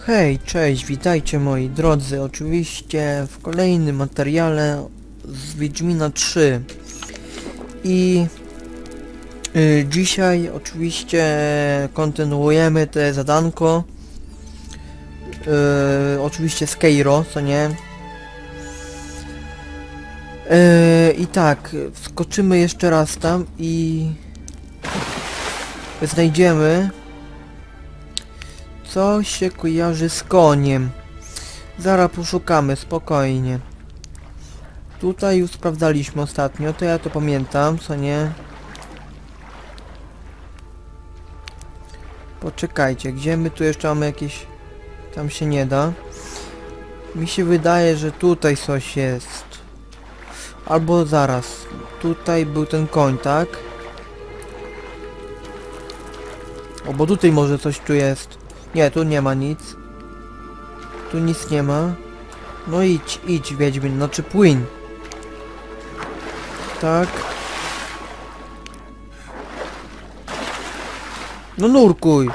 Hej, cześć, witajcie moi drodzy, oczywiście w kolejnym materiale z Wiedźmina 3 i dzisiaj oczywiście kontynuujemy te zadanko, oczywiście z Keiro, co nie? I tak, wskoczymy jeszcze raz tam i znajdziemy co się kojarzy z koniem. Zaraz poszukamy, spokojnie. Tutaj już sprawdzaliśmy ostatnio, to ja to pamiętam, co nie? Poczekajcie, gdzie my tu jeszcze mamy jakieś... Tam się nie da. Mi się wydaje, że tutaj coś jest. Albo zaraz. Tutaj był ten koń, tak? O, bo tutaj może coś tu jest. Nie, tu nie ma nic. Tu nic nie ma. No idź, idź Wiedźmin, znaczy płyń. Tak. No nurkuj.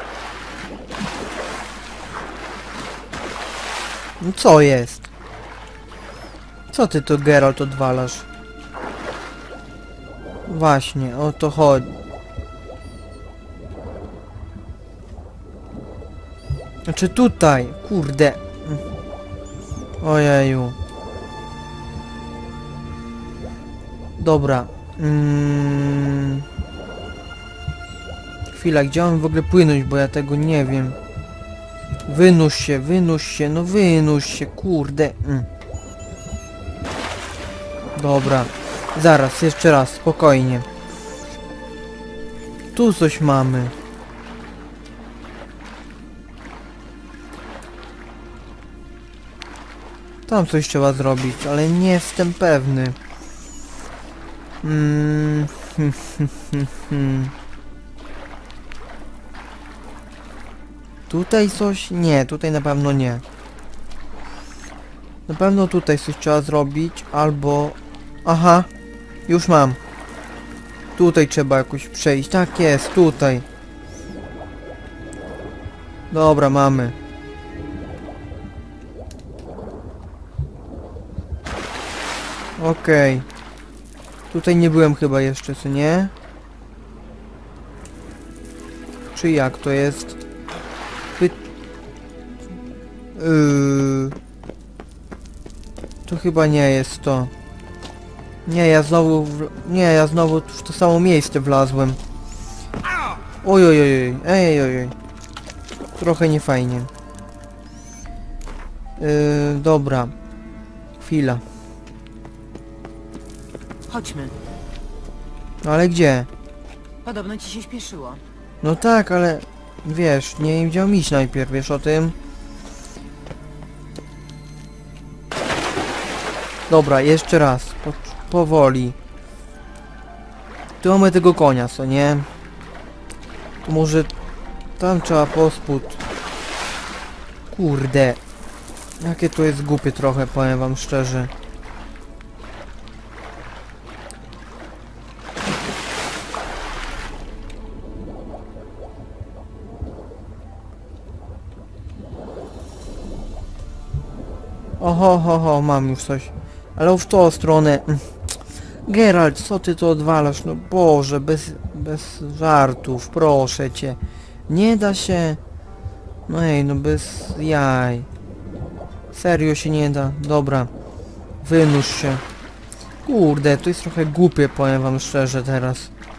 No co jest? Co ty to, Geralt, odwalasz? Właśnie, o to chodzi. Znaczy tutaj, kurde. Ojeju. Dobra. Chwila, gdzie mam w ogóle płynąć, bo ja tego nie wiem. Wynuś się, no wynuś się, kurde. Dobra. Zaraz, jeszcze raz, spokojnie. Tu coś mamy. Tam coś trzeba zrobić, ale nie jestem pewny. Tutaj coś? Nie, tutaj na pewno nie. Na pewno tutaj coś trzeba zrobić, albo... Aha, już mam. Tutaj trzeba jakoś przejść. Tak jest, tutaj. Dobra, mamy. Okej. Tutaj nie byłem chyba jeszcze, co nie? Czy jak to jest? To chyba nie jest to. Nie, ja znowu w to samo miejsce wlazłem. Ojojoj, ejojoj. Trochę niefajnie. Dobra. Chwila. Chodźmy. Ale gdzie? Podobno ci się śpieszyło. No tak, ale... Wiesz, nie wiedziałem iść najpierw, wiesz o tym? Dobra, jeszcze raz. Powoli. Tu mamy tego konia, co nie? To może... Tam trzeba pospód. Kurde. Jakie to jest głupie trochę, powiem wam szczerze. Oho, mam już coś. Ale w tą stronę. Geralt, co ty to odwalasz? No Boże, bez żartów, proszę cię. Nie da się. No ej, no bez jaj. Serio się nie da. Dobra. Wynurz się. Kurde, to jest trochę głupie, powiem wam szczerze teraz.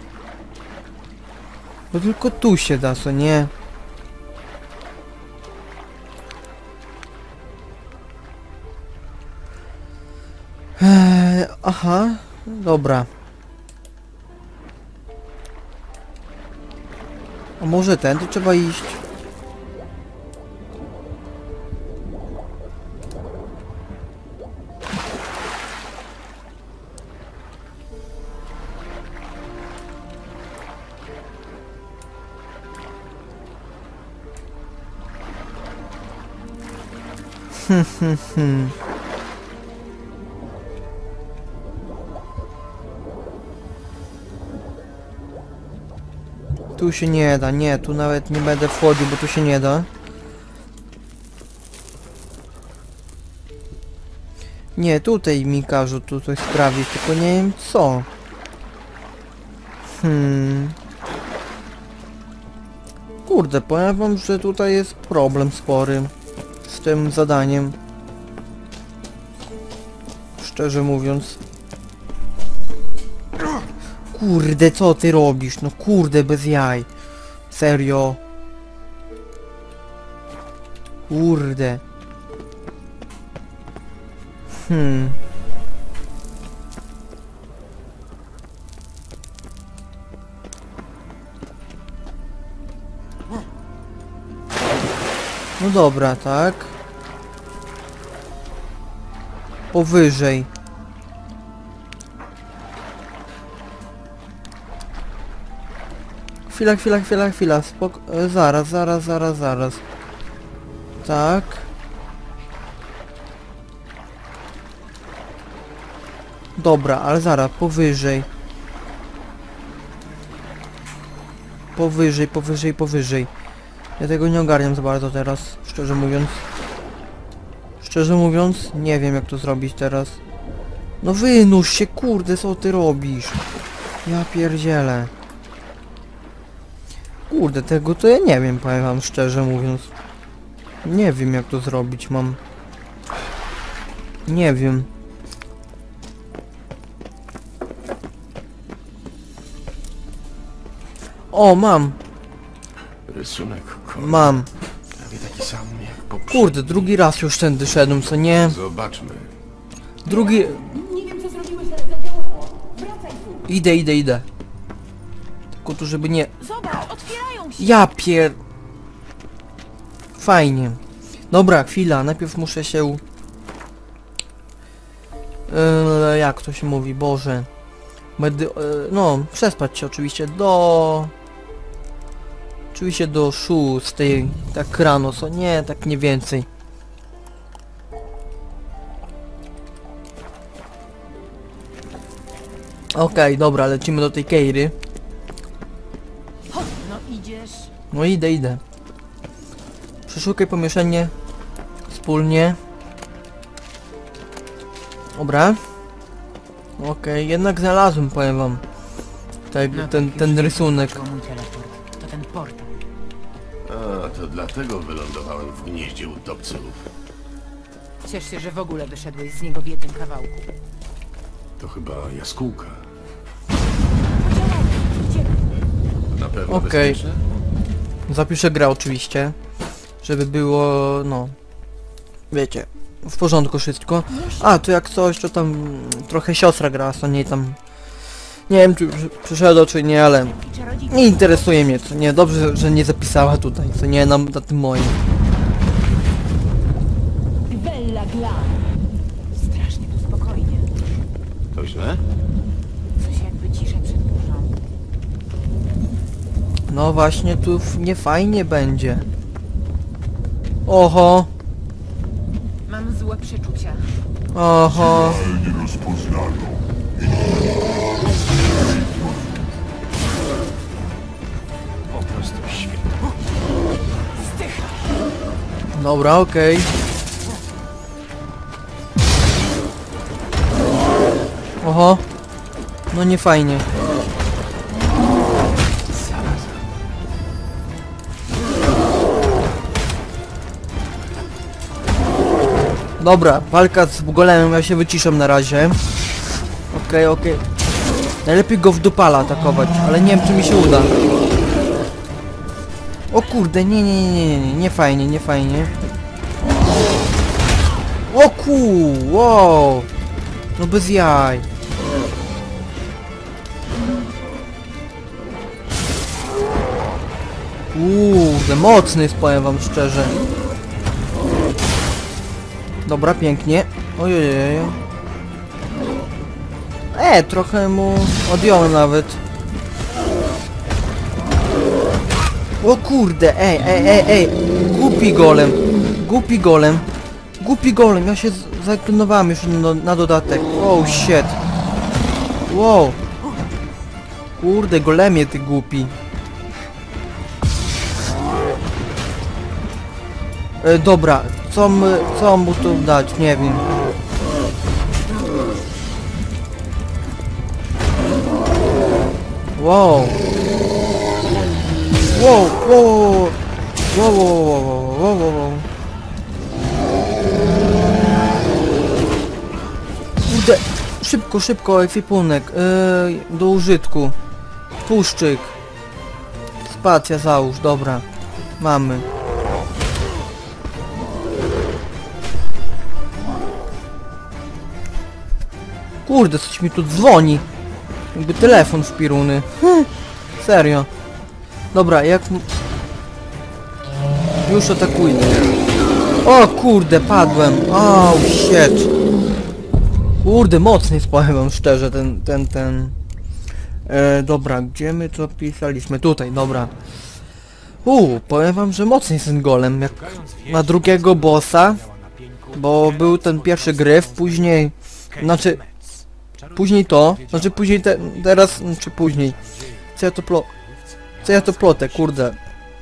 Bo tylko tu się da, co nie? Aha, dobra. A może tędy trzeba iść? Tu się nie da, nie, tu nawet nie będę wchodził, bo tu się nie da. Nie, tutaj mi każą tu coś sprawić, tylko nie wiem co. Kurde, powiem wam, że tutaj jest problem spory z tym zadaniem. Szczerze mówiąc. Kurde, co ty robisz? No kurde, bez jaj. Serio. Kurde. No dobra, tak. Powyżej. Chwila. Zaraz. Tak. Dobra, ale zaraz, powyżej. Powyżej. Ja tego nie ogarniam za bardzo teraz, szczerze mówiąc. Nie wiem jak to zrobić teraz. No wynurz się, kurde, co ty robisz? Ja pierdzielę. Kurde, tego to ja nie wiem, powiem wam szczerze mówiąc. Nie wiem jak to zrobić mam. Nie wiem. O, mam. Rysunek Mam. prawie taki sam jak poprzedni. Kurde, drugi raz już tędy szedłem, co nie? Zobaczmy. Drugi... Nie wiem co zrobiłeś, ale zadziałało. Wracaj tu. Idę. Tylko tu, żeby nie... Zobacz, otwierają się. Ja pier... Fajnie. Dobra, chwila, najpierw muszę się... jak to się mówi, Boże. No, przespać się oczywiście do... Oczywiście do 6, tak rano, co nie, tak nie więcej. Okej, dobra, lecimy do tej Keiry. Chodź, no idziesz. No idę. Przeszukaj pomieszczenie wspólnie. Dobra. Okej, jednak znalazłem, powiem wam. No, Ten rysunek. To mój teleport. To ten portal. A, to dlatego wylądowałem w gnieździe utopców. Ciesz się, że w ogóle wyszedłeś z niego w jednym kawałku. To chyba jaskółka. Idziemy. Na pewno Okej. bezpieczne? Zapiszę grę oczywiście. Żeby było, no... Wiecie, w porządku wszystko. A, to jak coś, to tam trochę siostra gra, co nie tam... Nie wiem, czy przyszedł, czy nie, ale... I czarodziej. Nie interesuje mnie, co nie, dobrze, że nie zapisała tutaj, co nie, na tym moim. Bella Glam. Strasznie tu spokojnie. To źle? Coś jakby ciszej przed burzą. No właśnie, tu nie fajnie będzie. Oho, Mam złe przeczucia. oho. Po prostu świetnie. Dobra, okej. Oho. No nie fajnie. Dobra, walka z golemem, ja się wyciszam na razie. Okej. Najlepiej go w dupala atakować, ale nie wiem czy mi się uda. O kurde, nie fajnie. O wow. No bez jaj. Mocny jest, powiem wam szczerze. Dobra, pięknie. Ojej. Trochę mu odjąłem nawet. O kurde, ej. Głupi golem. Ja się zaklinowałem już na dodatek. Oh shit. Wow. Kurde, golemie ty głupi. Dobra, co mu tu dać? Nie wiem. Wow. Wow, wow, wow, wow, wow, wow, wow. Kurde, szybko, szybko, ekwipunek, do użytku. Tłuszczyk. Spacja załóż, dobra. Mamy. Kurde, coś mi tu dzwoni. Jakby telefon w piruny. Serio. Dobra, jak... Już atakuję. O kurde, padłem. Oh shit. Kurde, mocny powiem wam szczerze, ten... Dobra, gdzie my to pisaliśmy? Tutaj, dobra. Powiem wam, że mocny jest ten golem, jak na drugiego bossa. Bo był ten pierwszy gryf, później... Znaczy... Później to, znaczy później teraz, czy później. Co ja to plotę, kurde.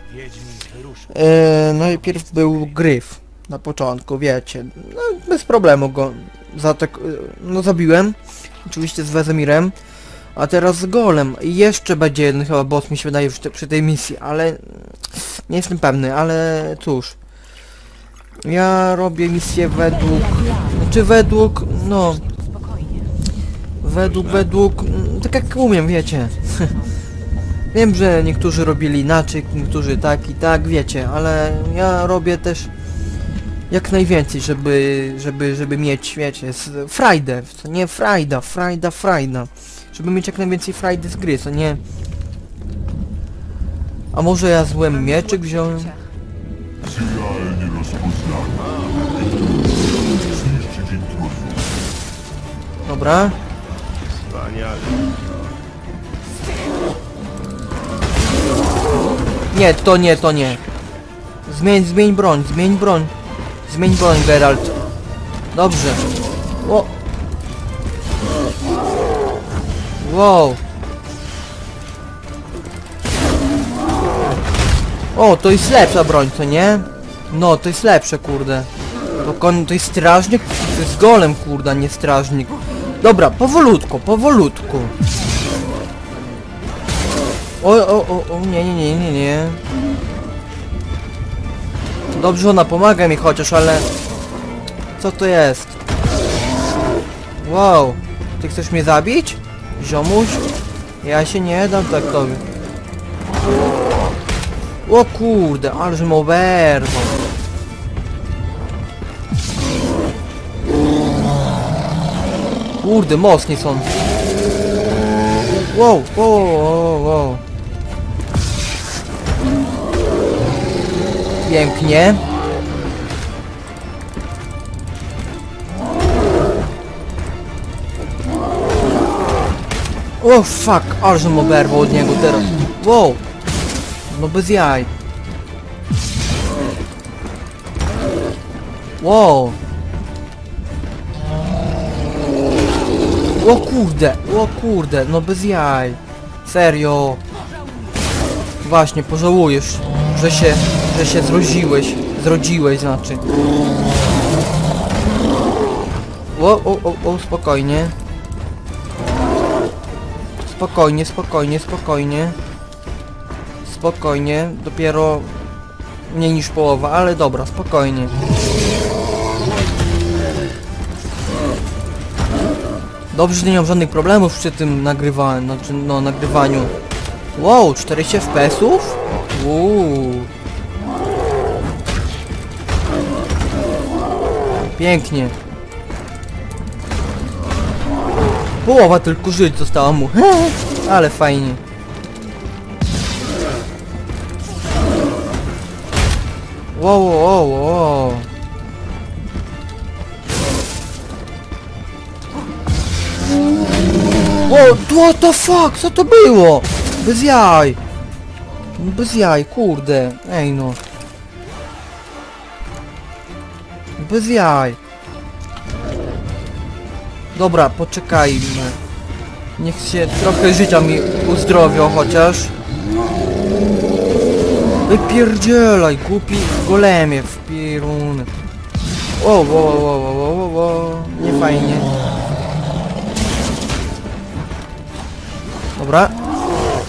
Najpierw był gryf. Na początku, wiecie. No, bez problemu go zabiłem. Oczywiście z Wezemirem. A teraz z golem. I jeszcze będzie jeden chyba boss, mi się wydaje, przy tej misji, ale... Nie jestem pewny, ale cóż. Ja robię misję według... Znaczy według, no... Według... Tak jak umiem, wiecie. Wiem, że niektórzy robili inaczej, niektórzy tak i tak, wiecie, ale ja robię też jak najwięcej, żeby mieć, wiecie, frajdę, co nie frajda. Żeby mieć jak najwięcej frajdy z gry, co nie... A może ja zły mieczyk wziąłem? Dobra. Nie, to nie. Zmień broń. Zmień broń, Geralt. Dobrze. O. Wow. O, to jest lepsza broń, co nie? No, to jest lepsze, kurde. To jest strażnik? To jest golem, kurde, a nie strażnik. Dobra, powolutku. O, nie. Dobrze, ona pomaga mi chociaż, ale... Co to jest? Wow. Ty chcesz mnie zabić? Ziomuś? Ja się nie dam tak tobie. O kurde, ale że oberwał. Kurde, mocni są. Wow. Pięknie. O fuck, ale żem oberwał od niego teraz. Wow. No bez jaj. Wow. O kurde, no bez jaj. Serio. Właśnie, pożałujesz, że się zrodziłeś, znaczy. Spokojnie. Spokojnie, dopiero mniej niż połowa, ale dobra, spokojnie. Dobrze, że nie mam żadnych problemów przy tym nagrywaniu, znaczy no nagrywaniu. Wow, 40 FPS-ów? Pięknie. Połowa tylko żyć została mu. Ale fajnie. Wow. What the fuck? Co to było? Bez jaj. Bez jaj, kurde. Ej no. Bez jaj. Dobra, poczekajmy. Niech się trochę życia mi uzdrowią chociaż. Wypierdzielaj, głupi golemie w piruny. Nie fajnie. Dobra.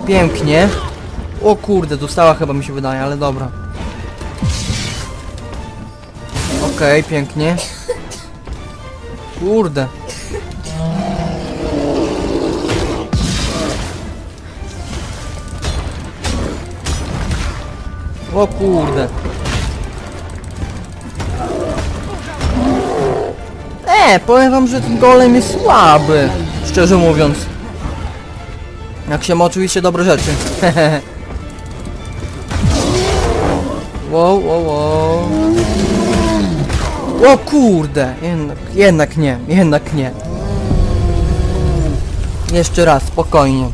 Pięknie. O kurde, dostała chyba mi się wydaje, ale dobra. Okej, pięknie. Kurde. O kurde. Powiem wam, że ten golem jest słaby. Szczerze mówiąc. Jak się ma oczywiście dobre rzeczy. Wow, wow, wow. O kurde. Jednak nie. Jeszcze raz, spokojnie.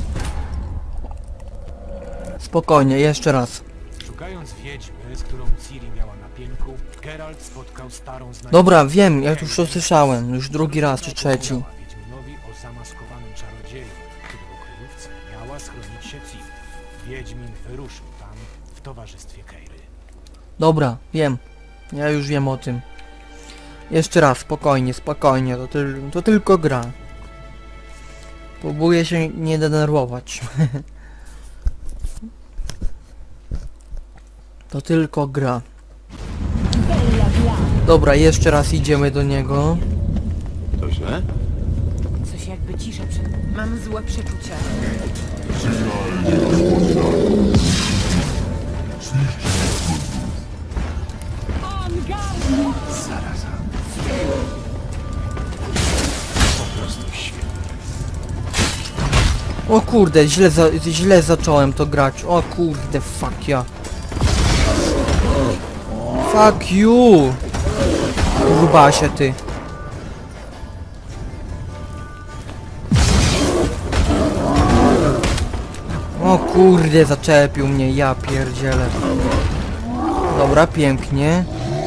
Spokojnie, jeszcze raz. Szukając wiedźmy, z którą Ciri miała na pieńku, Geralt spotkał starą znajomą. Dobra, wiem, ja już to słyszałem. Już drugi raz czy trzeci. Wiedźminowi o zamaskowanym czarodzieju, kiedy w ukryjówce miała schronić się Ciri. Wiedźmin wyruszył tam w towarzystwie Kejry. Dobra, wiem. Ja już wiem o tym. Jeszcze raz, spokojnie, spokojnie. To tylko gra. Próbuję się nie denerwować. To tylko gra. Dobra, jeszcze raz idziemy do niego. To źle? Coś jakby cisza przed... Mam złe przeczucia. O kurde, źle zacząłem to grać. O kurde, fuck ja. Fuck you! Grubasie ty. O kurde, zaczepił mnie, ja pierdzielę. Dobra, pięknie.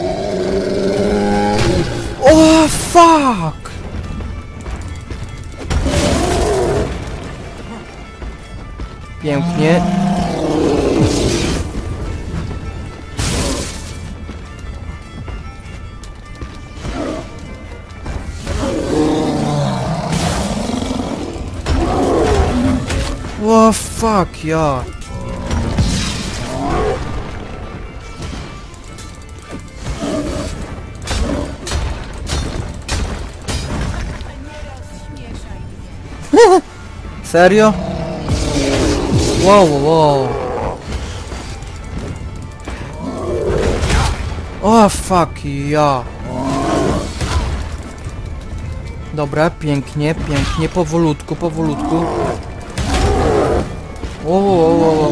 O fuck! Pięknie. O fuck ja. Serio? Wow, wow, wow. O fuck ja. Dobra, pięknie, pięknie, powolutku, powolutku. O.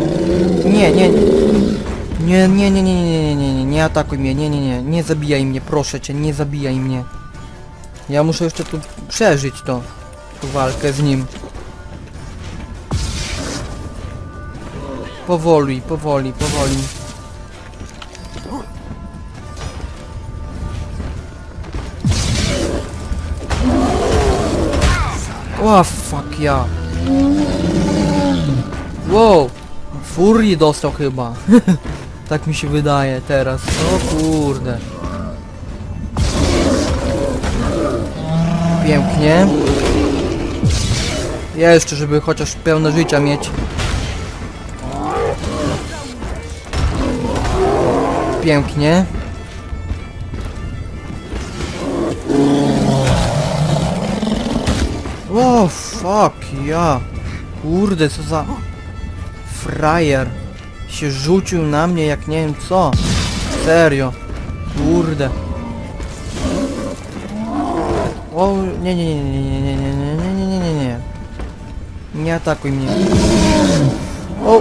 Nie atakuj mnie, nie zabijaj mnie, proszę cię, nie zabijaj mnie. Ja muszę jeszcze tu przeżyć tą walkę z nim. Powoli. O fuck ja. Wow, Furii dostał chyba. Tak mi się wydaje teraz. O kurde. Pięknie. Jeszcze, żeby chociaż pełne życia mieć. Pięknie. O fuck ja. Kurde, co za frajer. Się rzucił na mnie jak nie wiem co. Serio. Kurde. O nie. Nie atakuj mnie. O.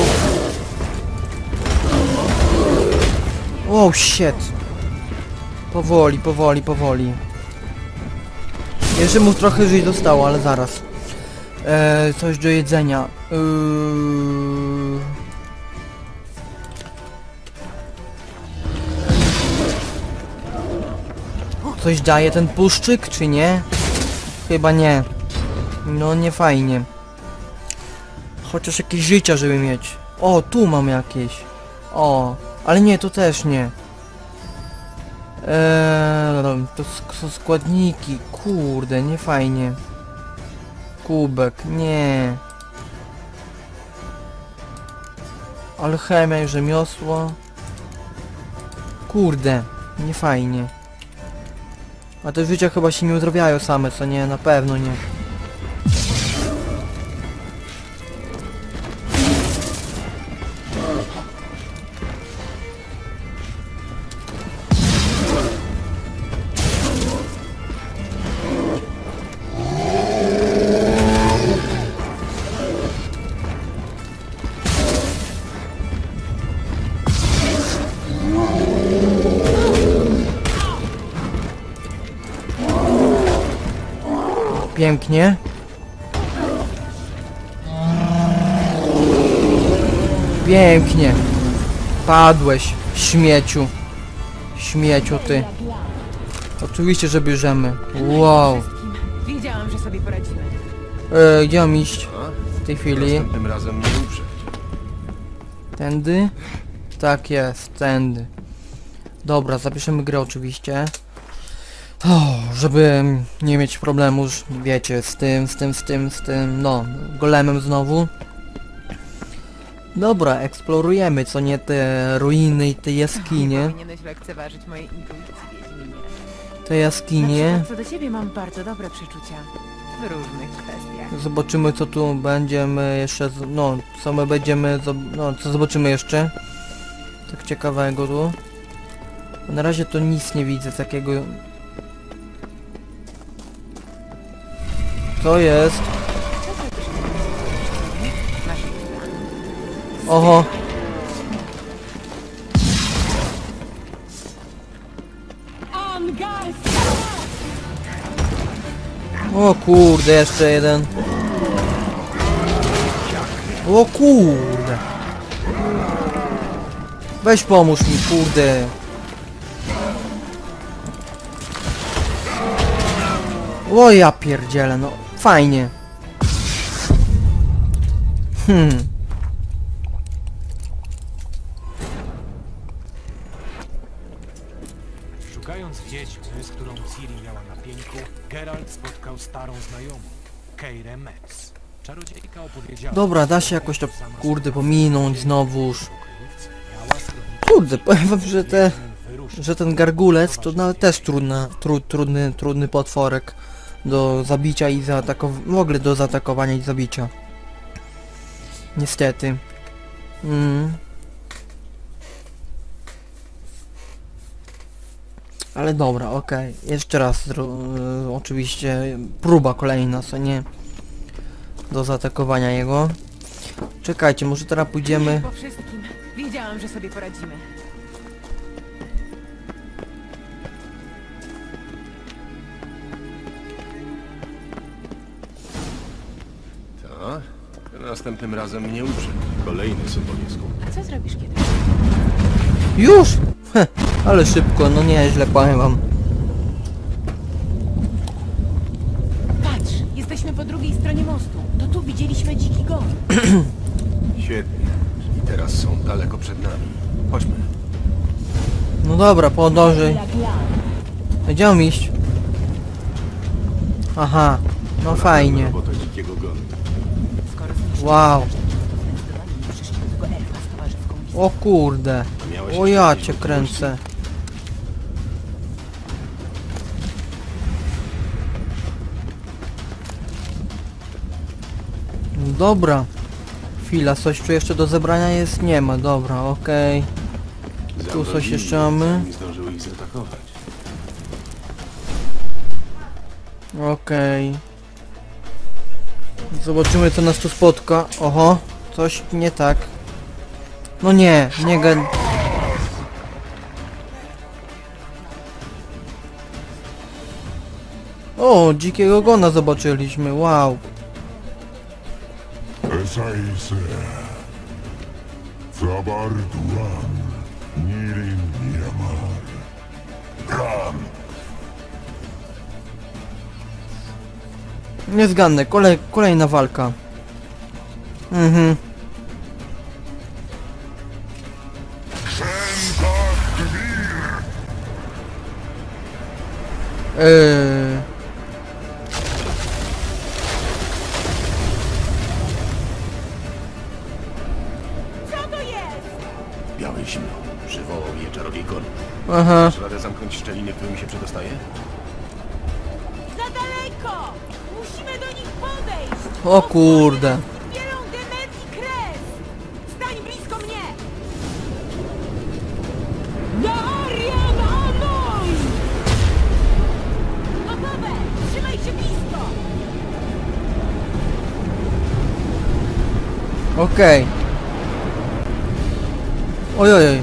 Oh shit. Powoli. Jeszcze mu trochę żyć zostało, ale zaraz. Coś do jedzenia. Coś daje ten puszczyk, czy nie? Chyba nie. No nie fajnie. Chociaż jakieś życia, żeby mieć. O, tu mam jakieś. O, ale nie, to też nie. To są składniki. Kurde, nie fajnie. Kubek, nie. Alchemia i rzemiosło. Kurde, nie fajnie. A te życia chyba się nie uzdrowiają same, co nie? Na pewno nie. Pięknie. Pięknie. Padłeś, śmieciu. Śmieciu ty. Oczywiście, że bierzemy. Wow. Wszystkim. Wiedziałam, że sobie poradzimy. Gdzie mam iść? W tej chwili. Następnym razem nie uprzeć. Tędy? Tak jest, tędy. Dobra, zapiszemy grę oczywiście. O, żeby nie mieć problemu, już wiecie, z tym, no, golemem znowu. Dobra, eksplorujemy, co nie, te ruiny i te jaskinie. Powinieneś lekceważyć mojej intuicji, Wiedźminie. Te jaskinie. Na przykład co do ciebie mam bardzo dobre przeczucia. W różnych kwestiach. Zobaczymy, co tu będziemy jeszcze, no, co my będziemy, no, co zobaczymy jeszcze. Tak ciekawego tu. Na razie to nic nie widzę takiego. Co jest? Masz Oho. O kurde, jeszcze jeden. O kurde. Weź pomóż mi, kurde. O ja pierdzielę, no fajnie. Szukając wiedźmy, z którą Ciri miała na pieńku, Geralt spotkał starą znajomą, Keirę Metz. Czarodziejka opowiedziała... Dobra, da się jakoś to, kurde, pominąć znowuż. Ukryjówce miała schronić Kurde, powiem wam, że wyruszył że ten gargulec to nawet też trudny potworek do zabicia i zaatakowania, w ogóle do zaatakowania i zabicia. Niestety. Ale dobra, okej. Jeszcze raz, oczywiście, próba kolejna, co nie? Do zaatakowania jego. Czekajcie, może teraz pójdziemy... Po wszystkim. Wiedziałam, że sobie poradzimy. Tak? Następnym razem nie uprzeć. Kolejny symbolisk. A co zrobisz kiedy? Już! Heh, ale szybko, no nieźle, powiem wam. Patrz, jesteśmy po drugiej stronie mostu. To tu widzieliśmy dziki gon. Świetnie. Czyli teraz są daleko przed nami. Chodźmy. No dobra, podążaj. Gdzie mam iść? Aha, no fajnie. Robota dzikiego gonu. Skoro zniszczyliśmy Wow. resztę, to zdecydowanie nie przyszli do tego elfa z towarzyską listą. O kurde. Miałeś O ja jakieś cię kręcę. No dobra. Chwila, coś tu jeszcze do zebrania jest? Nie ma, dobra, okej. Tu coś jeszcze mamy? Nie zdążyły ich zaatakować. Okej. Zobaczymy, co nas tu spotka. Oho, coś nie tak. No nie, nie gad... O, dzikiego gona zobaczyliśmy, wow. Esaise, Zabar Duran, Nirin Miramar, Bram. Nie zgadnę, kolejna walka. Mhm. Co to jest? zaćmił. Przywołał je czarodziej Korn. Aha. Masz radę zamknąć szczeliny, którymi się przedostaje? Za daleko! Musimy do nich podejść! O kurde. Bielą Demet i Kres! Stań blisko mnie! Darian Anoj! Gotowe! Trzymaj się blisko! Okej. Ojojoj.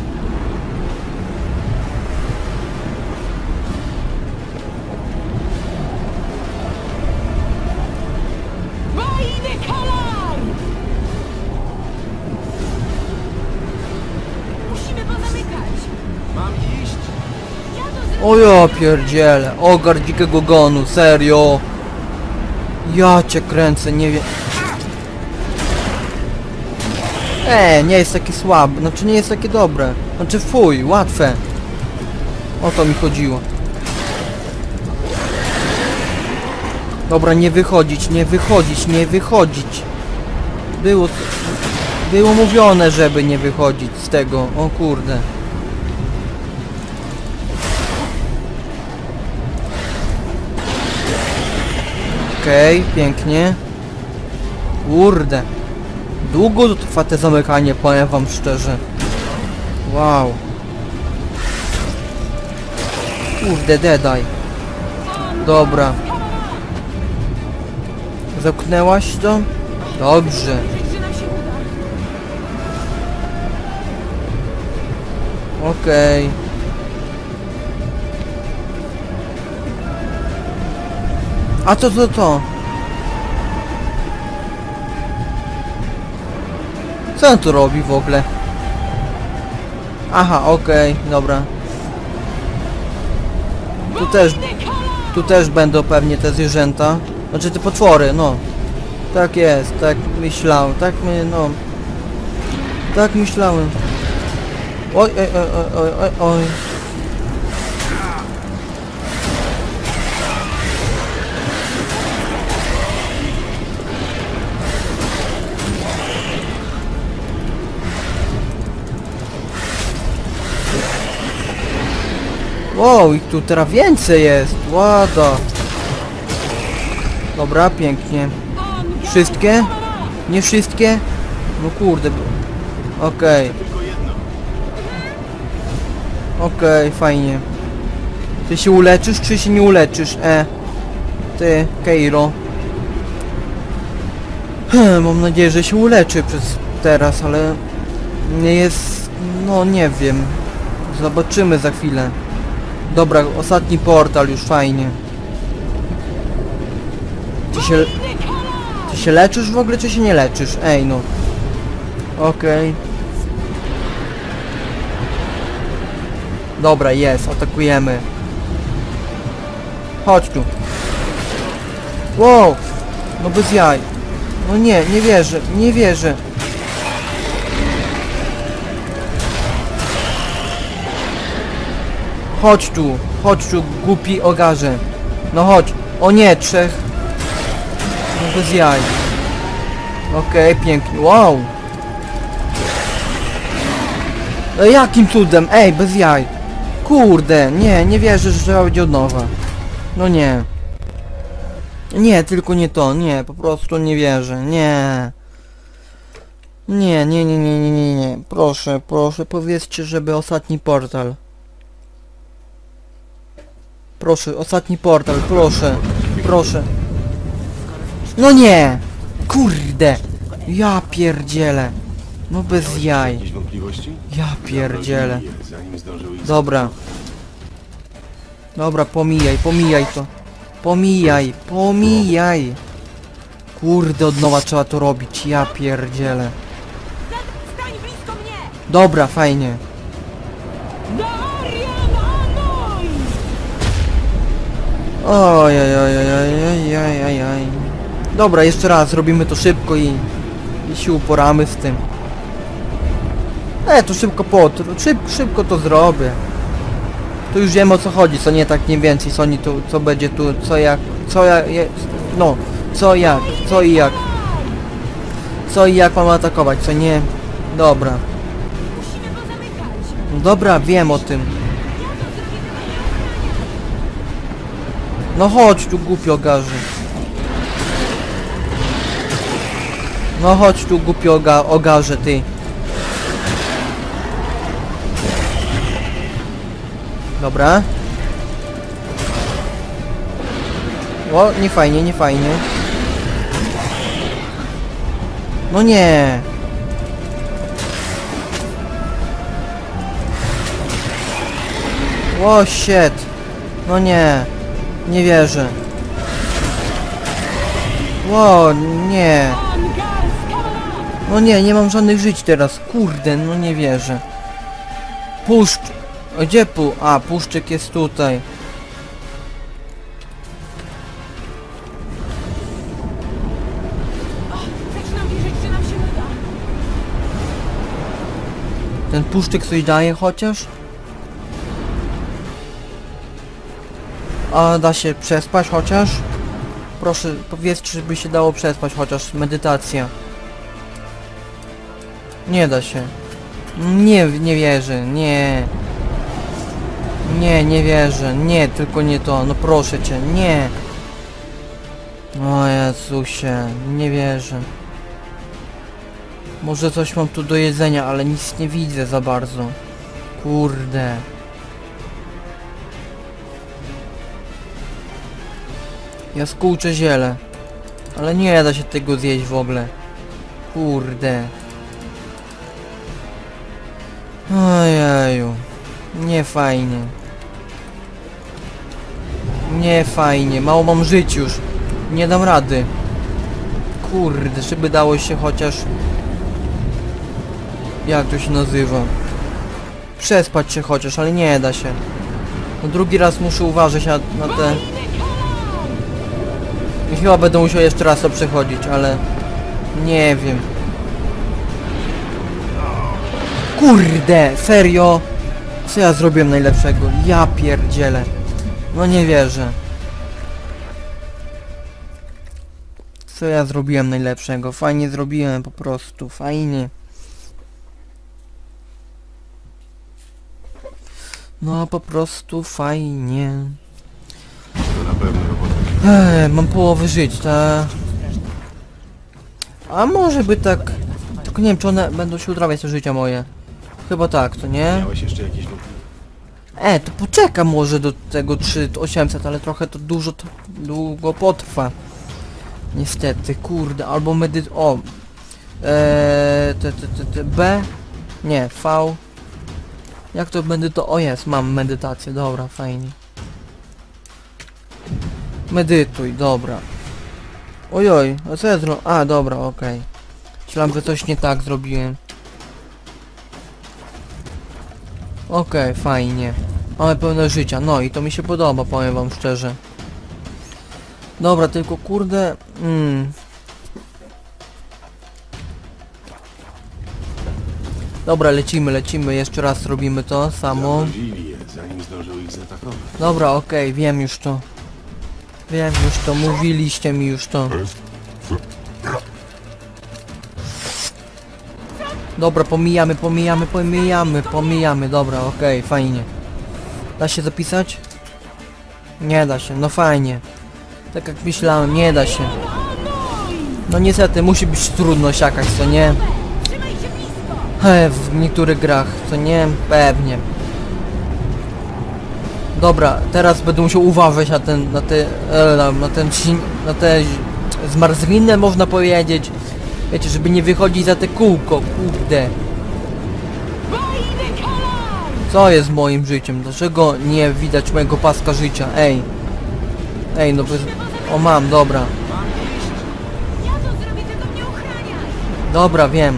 Wajny Kalar! Musimy pozamykać! Mam iść? Ja to zrobię! O ja pierdzielę. Ogar dzikiego gonu, serio. Ja cię kręcę, nie wiem. Nie jest taki słaby, znaczy nie jest takie dobre. Znaczy fuj, łatwe. O to mi chodziło. Dobra, nie wychodzić, nie wychodzić, nie wychodzić. Było mówione, żeby nie wychodzić z tego. O kurde. Okej, pięknie. Kurde. Długo to trwa te zamykanie, powiem wam szczerze. Wow. Kurde, dedaj. Dobra. Zamknęłaś to? Dobrze. Myśleć, że nam się uda! Okej. A to? Co on tu robi w ogóle? Aha, okej, dobra. Tu też będą pewnie te zwierzęta. Znaczy te potwory, no. Tak jest, tak myślałem, tak myślałem. Oj. Wow, ich tu teraz więcej jest. Łada. Dobra, pięknie. Wszystkie? Nie wszystkie? No kurde. Okej. Tylko jedno. Okej, fajnie. Ty się uleczysz, czy się nie uleczysz? Ty, Keiro. Mam nadzieję, że się uleczy przez teraz, ale... Nie jest... No, nie wiem. Zobaczymy za chwilę. Dobra, ostatni portal, już fajnie. Ty się leczysz w ogóle, czy się nie leczysz? Ej, no. Okej. Dobra, jest, atakujemy. Chodź tu. Wow! No bez jaj. No nie, nie wierzę. Chodź tu, głupi ogarze. No chodź. O nie, 3. No bez jaj. Okej, pięknie. Wow. No jakim cudem? Ej, bez jaj. Kurde, nie wierzę, że trzeba będzie od nowa. No nie. Nie, tylko nie to, nie, po prostu nie wierzę, nie. Nie. Proszę, powiedzcie, żeby ostatni portal. Proszę, ostatni portal, proszę. No nie! Kurde! Ja pierdzielę. No bez jaj. Jakieś wątpliwości? Ja pierdzielę. Zamrozili je, zanim zdążył ich Dobra. Dobra, pomijaj to. Pomijaj. Kurde, od nowa trzeba to robić. Ja pierdzielę. Stań blisko mnie! Dobra, fajnie. Darian Anoj! Ojajajajajajajaj. Dobra, jeszcze raz zrobimy to szybko i się uporamy z tym. To szybko to zrobię. To już wiemy, o co chodzi, co nie, tak nie więcej, co oni tu, co będzie tu, co jak, no, co i jak mam atakować, co nie. Dobra. Musimy go zamykać! Dobra, wiem o tym. No chodź tu, głupio garzy. No chodź tu, głupio ogarze, ty. Dobra. O, nie fajnie, nie fajnie. No nie. O, shit. No nie. Nie wierzę. O, nie. No nie, nie mam żadnych żyć teraz. Kurde, no nie wierzę. Puszcz. Gdzie A, puszczyk jest tutaj. Zaczynam wierzyć, że nam się uda. Ten puszczyk coś daje chociaż? A da się przespać chociaż? Proszę, powiedzcie, żeby się dało przespać chociaż. Medytacja. Nie da się. Nie wierzę, nie. Nie wierzę, nie, tylko nie to, no proszę cię, nie. O Jezusie, nie wierzę. Może coś mam tu do jedzenia, ale nic nie widzę za bardzo. Kurde. Jaskółcze ziele. Ale nie da się tego zjeść w ogóle. Kurde. Ojeju. Nie fajnie. Nie fajnie. Mało mam żyć już. Nie dam rady. Kurde, żeby dało się chociaż... Jak to się nazywa? Przespać się chociaż, ale nie da się. No drugi raz muszę uważać na te... I chyba będę musiał jeszcze raz to przechodzić, ale... Nie wiem. Kurde, serio? Co ja zrobiłem najlepszego? Ja pierdzielę. No nie wierzę. Co ja zrobiłem najlepszego? Fajnie zrobiłem po prostu, fajnie. No po prostu fajnie. To na pewno robota. Mam połowę żyć, ta... A może by tak... Tylko nie wiem, czy one będą się utrawiać te życia moje. Chyba tak, to nie? Miałeś jeszcze jakieś wątpliwości? To poczekam może do tego 3800, ale trochę to długo potrwa. Niestety, kurde, albo O! B? Nie, V. Jak to będę to... O jest, mam medytację, dobra, fajnie. Medytuj, dobra. Ojoj, a co ja zrobiłem? A, dobra, okej. Myślałem, że coś nie tak zrobiłem. Okej, fajnie. Mamy pełne życia, no i to mi się podoba, powiem wam szczerze. Dobra, tylko kurde... Dobra, lecimy, jeszcze raz robimy to samo. Zamrozili je, zanim zdążył ich zaatakować. Dobra, okej, wiem już to. Wiem już to, mówiliście mi już to. Dobra, pomijamy, dobra, okej, fajnie. Da się zapisać? Nie da się, no fajnie. Tak jak myślałem, nie da się. No niestety, musi być trudność jakaś, co nie? Trzymaj się blisko! W niektórych grach, co nie? Pewnie. Dobra, teraz będę musiał uważać na te zmarzlinę, można powiedzieć. Wiecie, żeby nie wychodzić za te kółko, kurde. Co jest z moim życiem? Dlaczego nie widać mojego paska życia? Ej, no bez... O, mam, dobra. Ja to zrobię, tylko mnie ochraniaj! Dobra, wiem.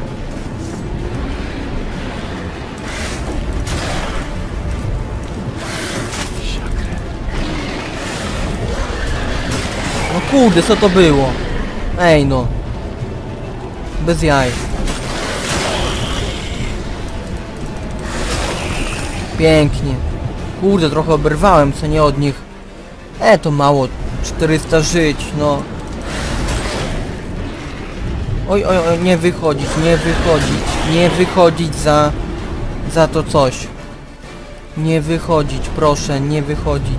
No kurde, co to było? Ej, no. Bez jaj. Pięknie. Kurde, trochę oberwałem, co nie od nich. To mało. 400 żyć, no. Oj, nie wychodzić za to coś. Nie wychodzić, proszę, nie wychodzić.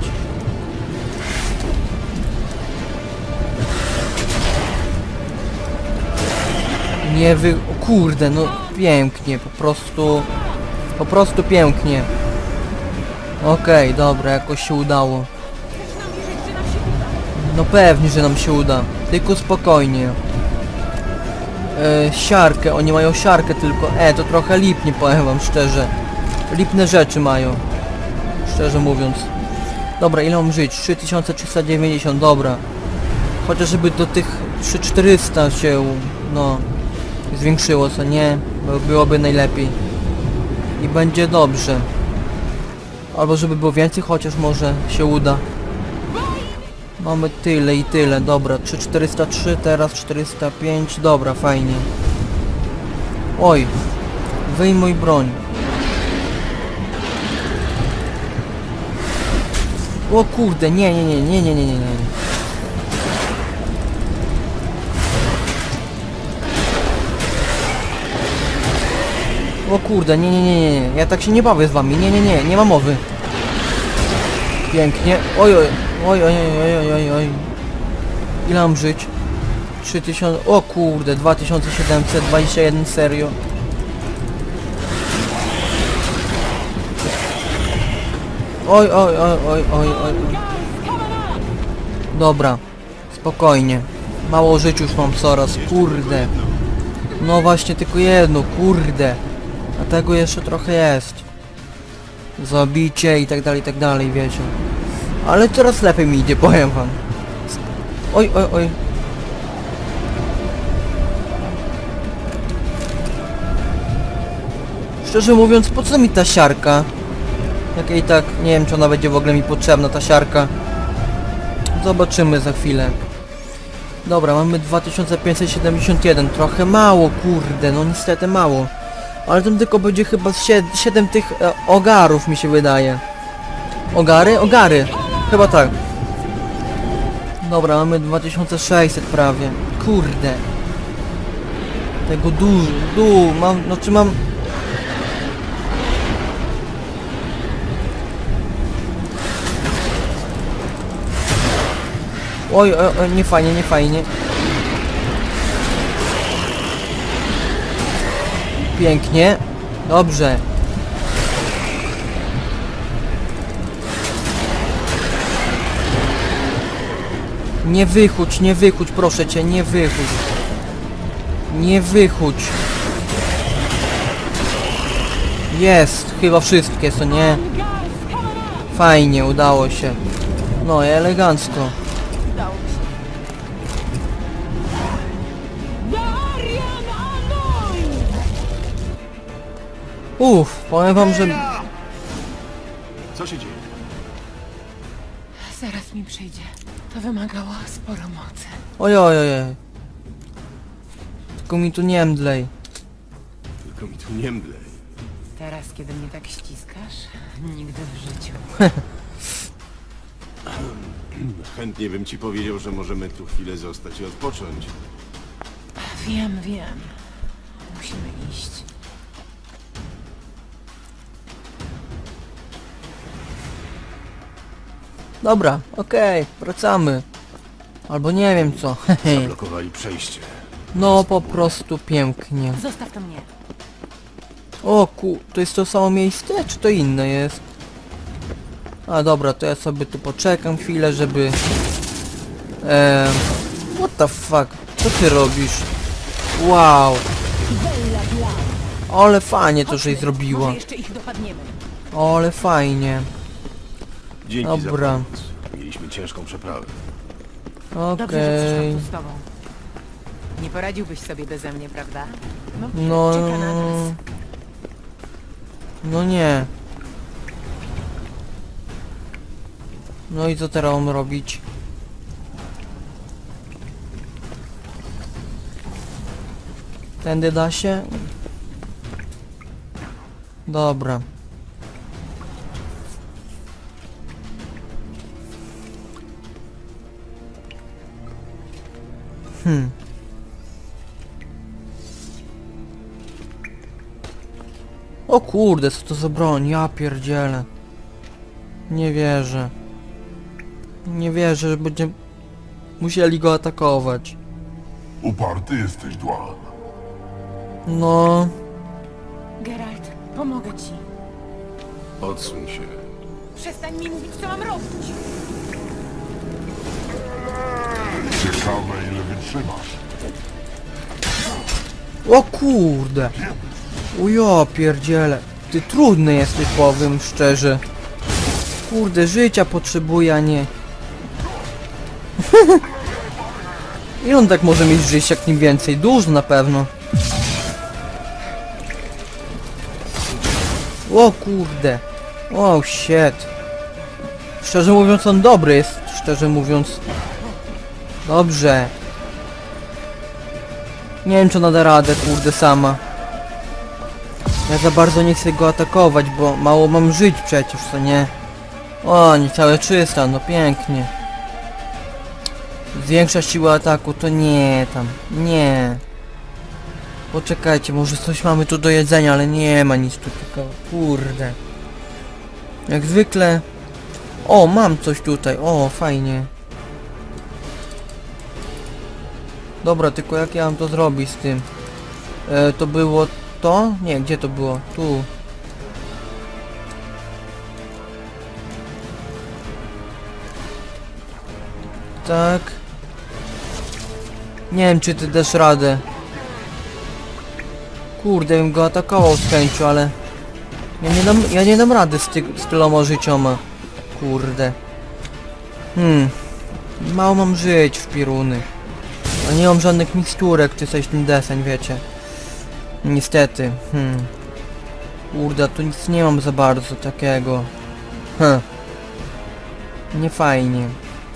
O kurde, no pięknie, po prostu pięknie. Okej, dobra, jakoś się udało. Chcesz nam wierzyć, że nam się uda? No pewnie, że nam się uda. Tylko spokojnie. Siarkę, oni mają siarkę tylko. To trochę lipnie, powiem wam szczerze. Lipne rzeczy mają. Szczerze mówiąc. Dobra, ile mam żyć? 3390, dobra. Chociażby do tych 3400 się, no, zwiększyło, co nie? Byłoby najlepiej. I będzie dobrze. Albo żeby było więcej, chociaż może się uda. Mamy tyle i tyle, dobra. 3403, teraz 405, dobra, fajnie. Oj, wyjmuj broń. O kurde, nie. O kurde, nie. Ja tak się nie bawię z wami, nie ma mowy. Pięknie. Oj. Ile mam żyć? 3000... O kurde, 2721, serio. Oj. Dobra, spokojnie. Mało żyć już mam coraz, kurde. No właśnie, tylko jedno, kurde. A tego jeszcze trochę jest. Zabicie i tak dalej, wiecie. Ale coraz lepiej mi idzie, powiem wam. Oj. Szczerze mówiąc, po co mi ta siarka? Jak i tak, nie wiem, czy ona będzie w ogóle mi potrzebna, ta siarka. Zobaczymy za chwilę. Dobra, mamy 2571, trochę mało, kurde, no niestety mało. Ale tam tylko będzie chyba 7 tych ogarów, mi się wydaje. Ogary, chyba tak. Dobra, mamy 2600 prawie. Kurde. Tego mam, znaczy mam... Oj, nie fajnie. Pięknie. Dobrze. Nie wychódź, proszę cię, nie wychódź. Nie wychódź. Jest, chyba wszystkie, co nie? Fajnie, udało się. No, elegancko. Udało mi się. Darian Anoin! Powiem wam, że... Co się dzieje? Zaraz mi przyjdzie. To wymagało sporo mocy. Oj. Tylko mi tu nie mdlej. Tylko mi tu nie mdlej. Teraz, kiedy mnie tak ściskasz, nigdy w życiu. Chętnie bym ci powiedział, że możemy tu chwilę zostać i odpocząć. Wiem. Musimy iść. Dobra, okej, wracamy. Albo nie wiem co. Zablokowali przejście. No po prostu pięknie. Zostaw to mnie. O to jest to samo miejsce, czy to inne jest? A dobra, to ja sobie tu poczekam chwilę, żeby... What the fuck? Co ty robisz? Wow. Ale fajnie to, żeś zrobiła. Może jeszcze ich dopadniemy. Ale fajnie. Dzięki Dobra. za pomoc. Mieliśmy ciężką przeprawę. Dobrze, że Okej. przyszłam tu z tobą. Nie poradziłbyś sobie beze mnie, prawda? No... Czeka na nas. No nie. No i co teraz mam robić? Tędy da się? Dobra. O kurde, co to za broń? Ja pierdzielę. Nie wierzę. Nie wierzę, że będziemy musieli go atakować. Uparty jesteś, Dwan. No... Geralt, pomogę ci. Odsuń się. Przestań mi mówić, co mam robić. Ciekawe, ile wytrzymasz. O kurde! O ja pierdziele. Ty trudny jesteś, powiem szczerze. Kurde, życia potrzebuje, a nie... I on tak może mieć żyć jak nim więcej? Dużo na pewno. O kurde. O shit. Szczerze mówiąc on dobry jest. Szczerze mówiąc. Dobrze. Nie wiem czy ona da radę, kurde, sama. Ja za bardzo nie chcę go atakować, bo mało mam żyć przecież, co nie? O, niecałe 300, no pięknie. Zwiększa siłę ataku, to nie tam, nie. Poczekajcie, może coś mamy tu do jedzenia, ale nie ma nic tu, tylko kurde. Jak zwykle. O, mam coś tutaj, o, fajnie. Dobra, tylko jak ja mam to zrobić z tym? To było to? Nie, gdzie to było? Tu. Tak. Nie wiem czy ty dasz radę. Kurde, bym go atakował z chęcią, ale... Ja nie dam rady z tyloma życioma. Kurde. Mało mam żyć w piruny. A nie mam żadnych miksturek czy coś ten deseń, wiecie. Niestety. Kurde, tu nic nie mam za bardzo takiego. Nie fajnie.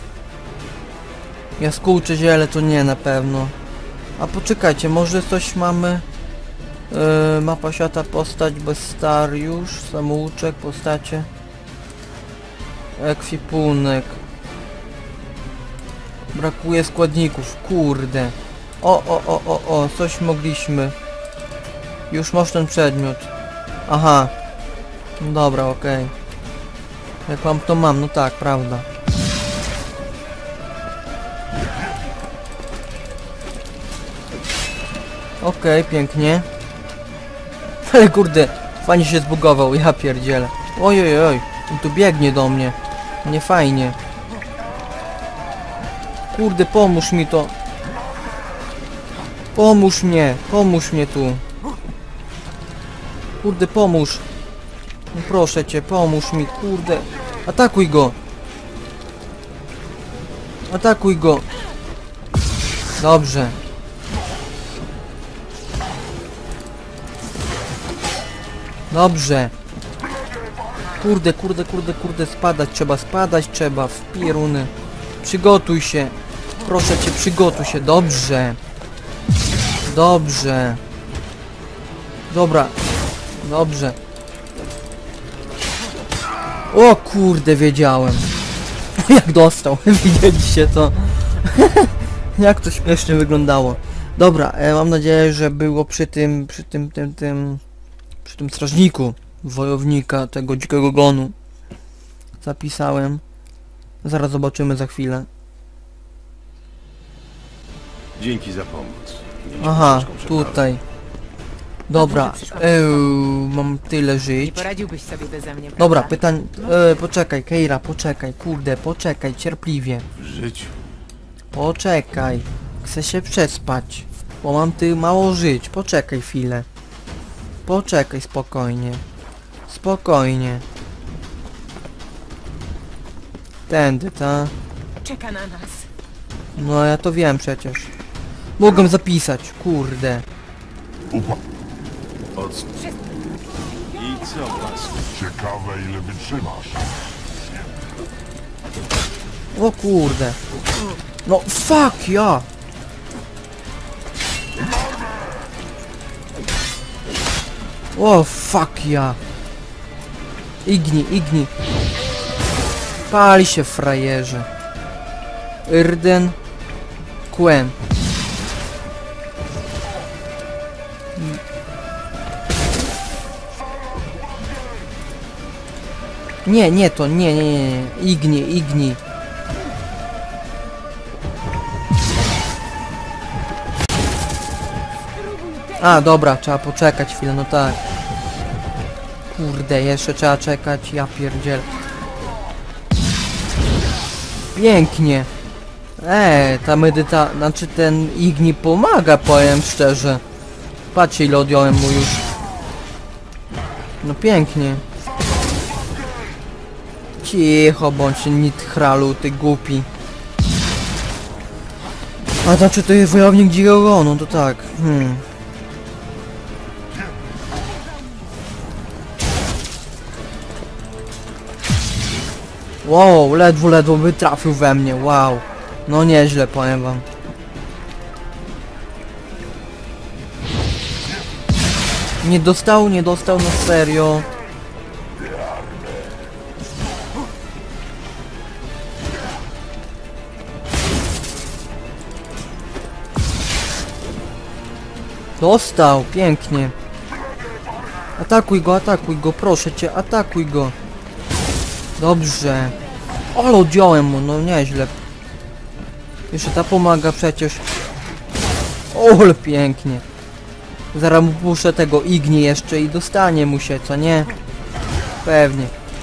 Jaskółcze ziele to nie na pewno. A poczekajcie, może coś mamy... mapa świata, postać, bestariusz, samouczek, postacie. Ekwipunek. Brakuje składników, kurde. O, coś mogliśmy. Już masz ten przedmiot. Aha. Dobra, okej. Jak mam to mam, no tak, prawda. Okej, pięknie. Ale kurde, fajnie się zbugował, ja pierdzielę. Ojojoj, on tu biegnie do mnie. Nie fajnie. Kurde, pomóż mi to. Pomóż mnie tu. Kurde, pomóż. No proszę cię, pomóż mi, kurde. Atakuj go. Atakuj go. Dobrze. Dobrze. Kurde, spadać trzeba w pieruny. Przygotuj się. Proszę cię, przygotuj się. Dobrze. Dobrze. Dobra. Dobrze. O kurde, wiedziałem. Jak dostał. Widzieliście to. Jak to śmiesznie wyglądało. Dobra, mam nadzieję, że było przy tym strażniku wojownika tego dzikiego gonu. Zapisałem. Zaraz zobaczymy za chwilę. Dzięki za pomoc. Mieliśmy Aha, ciężką przeprawę. tutaj. Dobra, mam tyle żyć. Nie poradziłbyś sobie beze mnie, prawda? Dobra, poczekaj, Keira, poczekaj, kurde, poczekaj, cierpliwie. W życiu. Poczekaj, chcę się przespać, bo mam mało żyć, poczekaj chwilę. Poczekaj, spokojnie. Spokojnie. Tędy, ta? Czeka na nas. No ja to wiem przecież. Mogłem zapisać, kurde. Odsuń. I co was? Ciekawe, ile wytrzymasz. O kurde. No fuck ja. O fuck ja. Igni. Pali się, frajerze. Irden. Quen. Nie, nie to, nie. Ignij. A, dobra, trzeba poczekać chwilę, no tak. Kurde, jeszcze trzeba czekać, ja pierdzielę. Pięknie. Ta znaczy ten Igni pomaga, powiem szczerze. Patrzcie, ile odjąłem mu już. No pięknie. Cicho bądź, Nithralu, ty głupi. A znaczy to jest wojownik Dzikiego, no to tak. Wow, ledwo by trafił we mnie, wow. No nieźle, powiem wam. Nie dostał na serio. Dostał, pięknie. Atakuj go, proszę cię, atakuj go. Dobrze. Ale odjąłem mu, no nieźle. Jeszcze ta pomaga przecież. O, ale pięknie. Zaraz mu puszczę tego Igni jeszcze i dostanie mu się, co nie? Pewnie.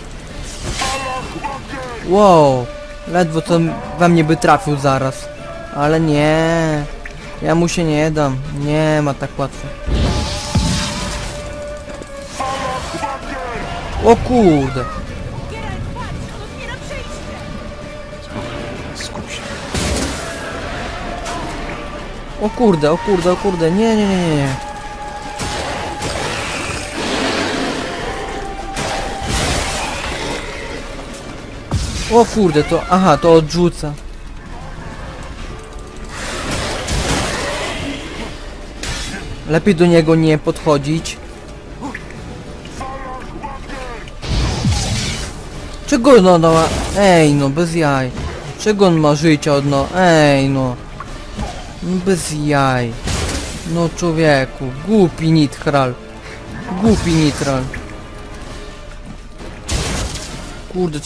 Wow. Ledwo co we mnie by trafił zaraz. Ale nie. Ja mu się nie dam. Nie ma tak łatwo. O kurde. Skup się. O kurde. Nie. O kurde, to... Aha, to odrzuca. Lepiej do niego nie podchodzić. Czego no ej no, bez jaj. Czego on ma życia od no? Ej no. Bez jaj. No człowieku, głupi Nithral. Kurde,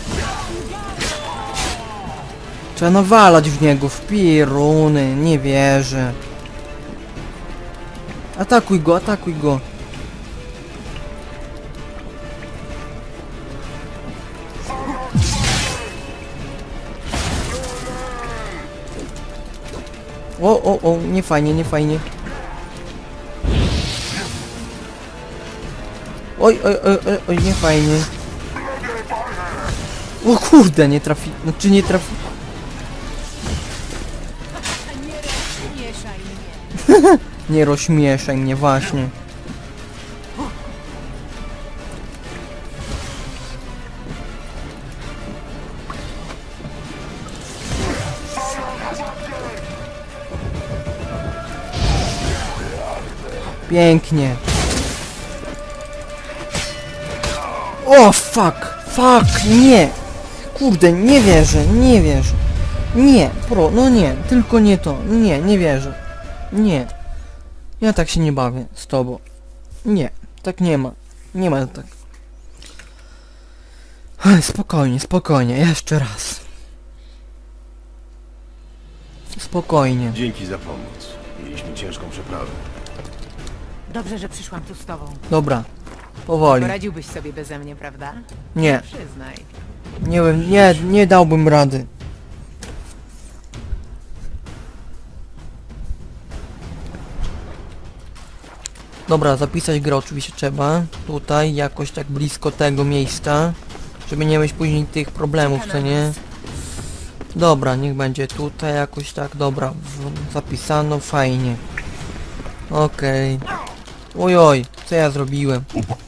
trzeba nawalać w niego, w piruny, nie wierzę. Atakuj go. O, nie fajnie. Oj, nie fajnie. O kurde, nie trafi, znaczy nie trafi. Mieszaj mnie. Nie rozśmieszaj mnie, właśnie. Pięknie. O, fuck, nie. Kurde, nie wierzę. Nie, no nie, tylko nie to. Nie wierzę. Nie. Ja tak się nie bawię z tobą. Nie, tak nie ma. Nie ma tak. Spokojnie, jeszcze raz. Spokojnie. Dzięki za pomoc. Mieliśmy ciężką przeprawę. Dobrze, że przyszłam tu z tobą. Dobra. Powoli. Poradziłbyś sobie beze mnie, prawda? Nie. Przyznaj. Nie dałbym rady. Dobra, zapisać grę oczywiście trzeba. Tutaj, jakoś tak blisko tego miejsca. Żeby nie mieć później tych problemów, co nie? Dobra, niech będzie tutaj jakoś tak. Dobra, zapisano, fajnie. Okej. Oj, co ja zrobiłem?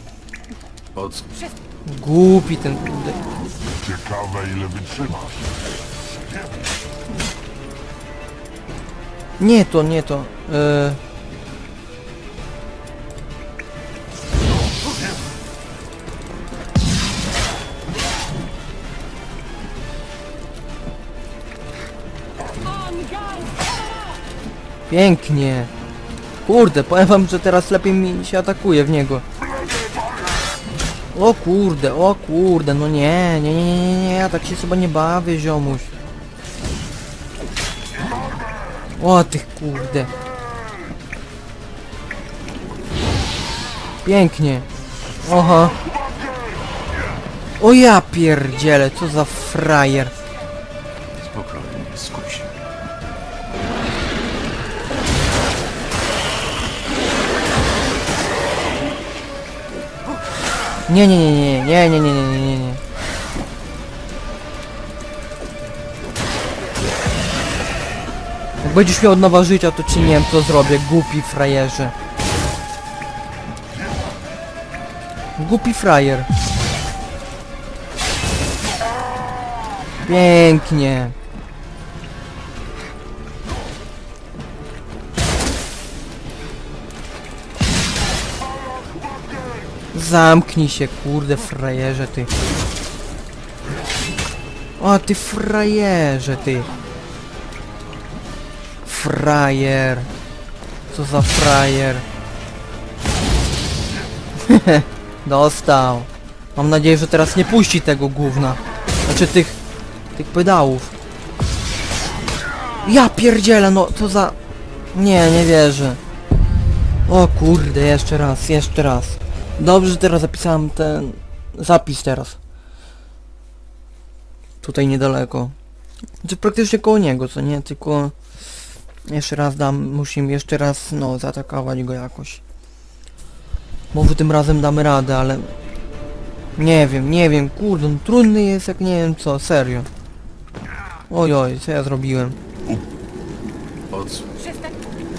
Głupi ten... Ciekawe, ile wytrzymasz. Nie to. Pięknie. Kurde, powiem wam, że teraz lepiej mi się atakuje w niego. O kurde, no nie, ja tak się chyba nie bawię, ziomuś. O tych kurde. Pięknie. Oha. O ja pierdzielę, co za frajer. Spokojnie, skup się. Nie. Jak będziesz miał od nowa życia, to ci nie wiem co zrobię, głupi frajerze. Głupi frajer. Pięknie. Zamknij się, kurde frajerze ty. O ty frajerze ty. Frajer. Co za frajer. Dostał. Mam nadzieję, że teraz nie puści tego gówna. Znaczy tych pedałów. Ja pierdzielę, no co za... Nie wierzę. O kurde, jeszcze raz. Dobrze, że teraz zapisałem ten zapis teraz. Tutaj niedaleko. Znaczy praktycznie koło niego, co nie? Tylko... Jeszcze raz musimy jeszcze raz, no, zaatakować go jakoś. Może tym razem damy radę, ale... Nie wiem, kurde, no, trudny jest jak nie wiem co, serio. Oj, co ja zrobiłem? Odsuń. Przestań.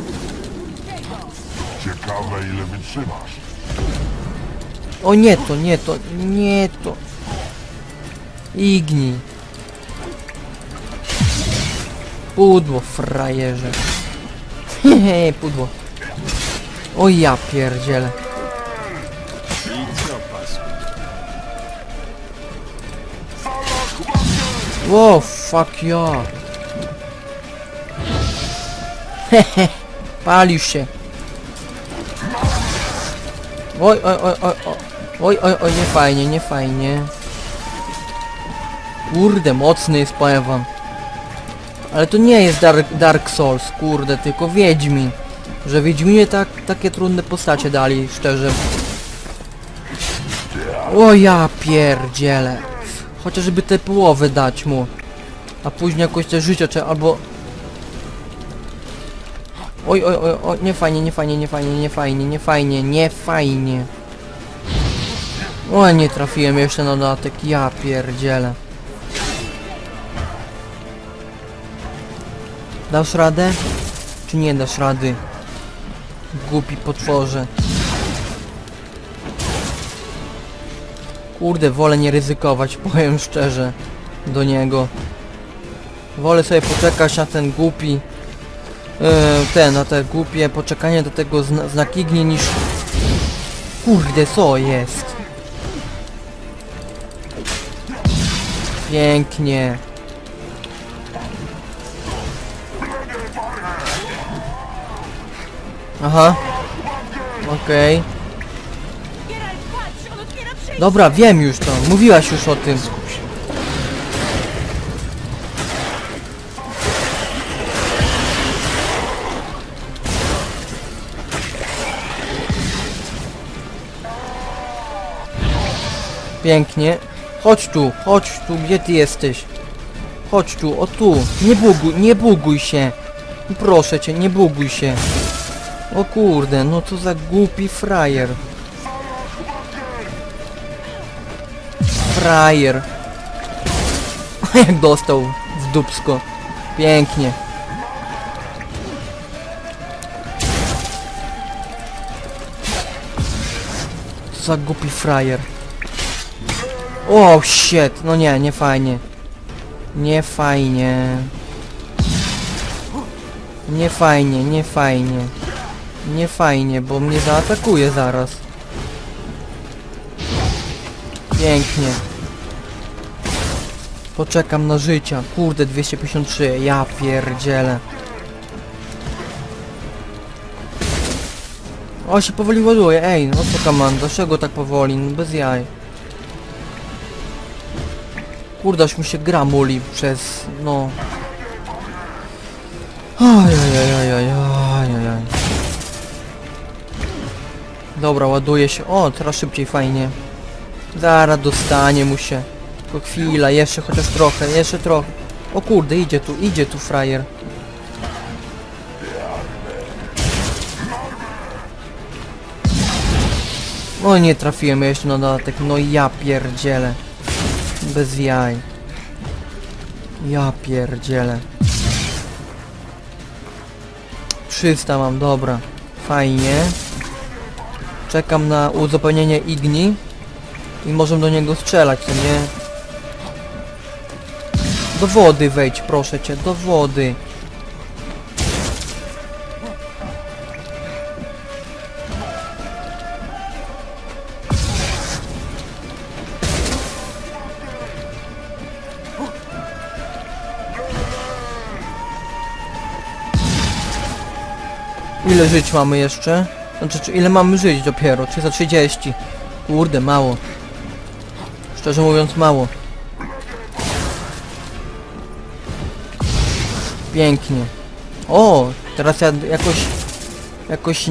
Ciekawe ile wytrzymasz. O nie to. Ignij. Pudło, frajerze. Hehe, pudło. O ja pierdzielę. I co, pasku? Wow, fuck ja. Hehe, palisz się. Oj, nie fajnie. Kurde, mocny jest, powiem wam. Ale to nie jest Dark Souls, kurde, tylko Wiedźmin. Że Wiedźminie takie trudne postacie dali, szczerze. O ja pierdzielę. Chociażby te połowy dać mu. A później jakoś te życie trzeba, albo... Oj, nie fajnie. O, nie trafiłem jeszcze na dodatek, ja pierdzielę. Dasz radę? Czy nie dasz rady? Głupi potworze. Kurde, wolę nie ryzykować, powiem szczerze. Do niego. Wolę sobie poczekać na ten głupi... na te głupie poczekanie do tego znakignie niż... Kurde, co jest? Pięknie. Aha. Okej. Geralt, patrz, on otwiera przejście. Dobra, wiem już to. Mówiłaś już o tym. Pięknie. Chodź tu, gdzie ty jesteś? Chodź tu, o tu. Nie buguj się. Proszę cię, nie buguj się. O kurde, no co za głupi frajer. Frajer. Jak dostał w dupsko. Pięknie. Co za głupi frajer. O shit, no nie fajnie. Nie fajnie. Nie fajnie, bo mnie zaatakuje zaraz. Pięknie. Poczekam na życia. Kurde, 253. Ja pierdzielę. O, się powoli ładuje. Ej, no co kaman, dlaczego tak powoli? No bez jaj. Kurde, aż mi się gra muli przez... no... Ajajajajajajajaj. Dobra, ładuje się. O, teraz szybciej, fajnie. Zaraz dostanie mu się. Tylko chwila, jeszcze chociaż trochę, jeszcze trochę. O kurde, idzie tu frajer. O, nie trafiłem jeszcze na dodatek, no ja pierdzielę. Bez jaj. Ja pierdzielę. 300 mam, dobra. Fajnie. Czekam na uzupełnienie Igni. I możemy do niego strzelać, co nie? Do wody wejdź, proszę cię, do wody. Ile żyć mamy jeszcze? Znaczy, ile mamy żyć dopiero? 330. Kurde, mało. Szczerze mówiąc, mało. Pięknie. O, teraz ja jakoś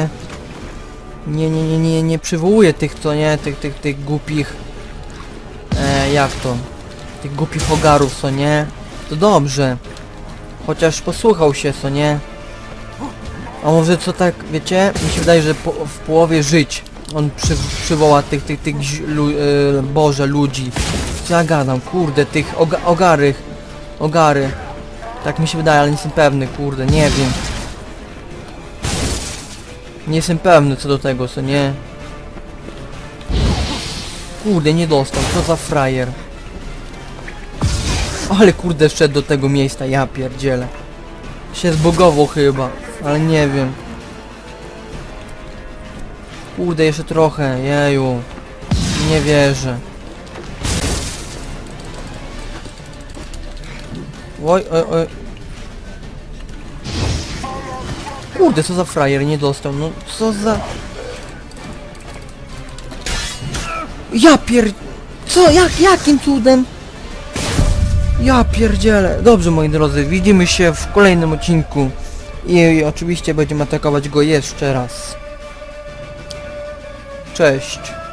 nie przywołuję tych, co nie, tych głupich, jak to? Tych głupich ogarów, co nie? To dobrze. Chociaż posłuchał się, co nie? A może co tak, wiecie? Mi się wydaje, że w połowie żyć on przywoła tych Boże, ludzi. Co ja gadam, kurde, tych ogary. Tak mi się wydaje, ale nie jestem pewny, kurde, nie wiem. Nie jestem pewny co do tego, co nie? Kurde, nie dostał, co za frajer. Ale kurde, wszedł do tego miejsca, ja pierdzielę. Się zbogował chyba, ale nie wiem. Kurde, jeszcze trochę, jeju. Nie wierzę. Oj. Kurde, co za frajer, nie dostał, no co za... Ja co? Jakim cudem? Ja pierdzielę. Dobrze, moi drodzy, widzimy się w kolejnym odcinku. I oczywiście będziemy atakować go jeszcze raz. Cześć.